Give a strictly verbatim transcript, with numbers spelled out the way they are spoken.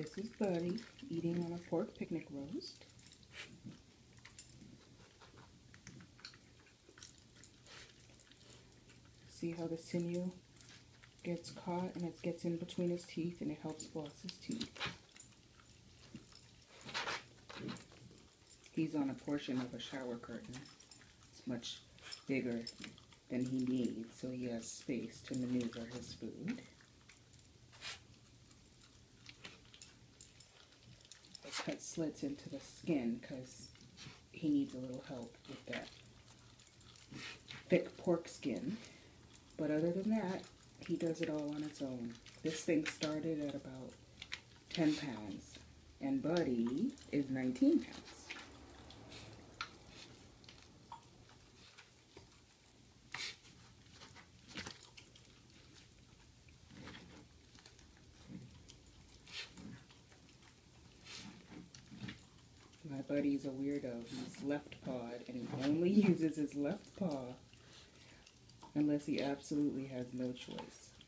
This is Buddy eating on a pork picnic roast. See how the sinew gets caught and it gets in between his teeth and it helps floss his teeth. He's on a portion of a shower curtain. It's much bigger than he needs, so he has space to maneuver his food. I cut slits into the skin because he needs a little help with that thick pork skin. But other than that, he does it all on its own. This thing started at about ten pounds, and Buddy is nineteen pounds. My Buddy's a weirdo. He's left-pawed, and he only uses his left paw unless he absolutely has no choice.